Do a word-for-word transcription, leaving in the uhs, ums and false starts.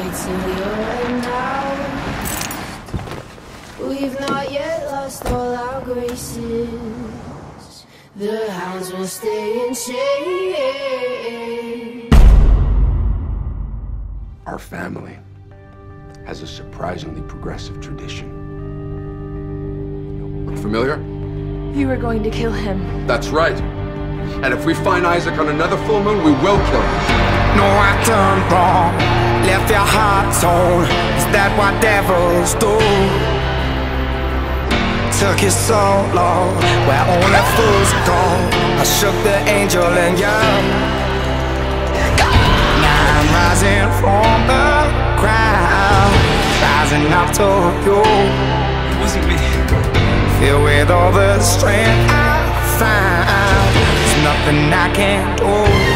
till you're announced. We've not yet lost all our graces. The hounds will stay in chains. Our family has a surprisingly progressive tradition. Look familiar? You were going to kill him. That's right. And if we find Isaac on another full moon, we will kill him. No, I turned wrong, left your heart torn. Is that what devils do? Took you so long, where only fools go. I shook the angel in you. Now I'm rising from the crowd, rising up to you. It wasn't me. Filled with all the strength I found, there's nothing I can't do.